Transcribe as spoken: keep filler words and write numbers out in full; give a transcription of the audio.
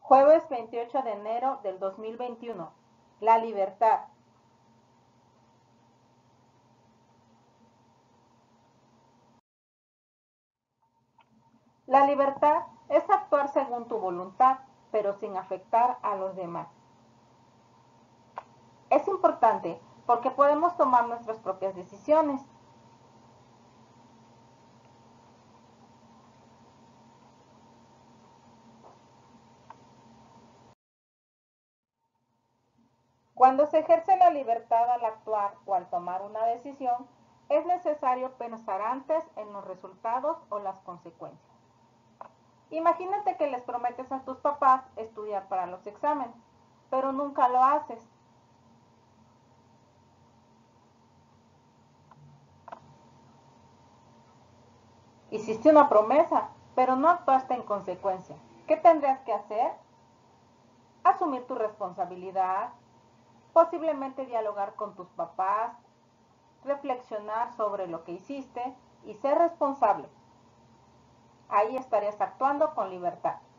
Jueves veintiocho de enero del dos mil veintiuno. La libertad. La libertad es actuar según tu voluntad, pero sin afectar a los demás. Es importante porque podemos tomar nuestras propias decisiones. Cuando se ejerce la libertad al actuar o al tomar una decisión, es necesario pensar antes en los resultados o las consecuencias. Imagínate que les prometes a tus papás estudiar para los exámenes, pero nunca lo haces. Hiciste una promesa, pero no actuaste en consecuencia. ¿Qué tendrías que hacer? Asumir tu responsabilidad, posiblemente dialogar con tus papás, reflexionar sobre lo que hiciste y ser responsable. Ahí estarías actuando con libertad.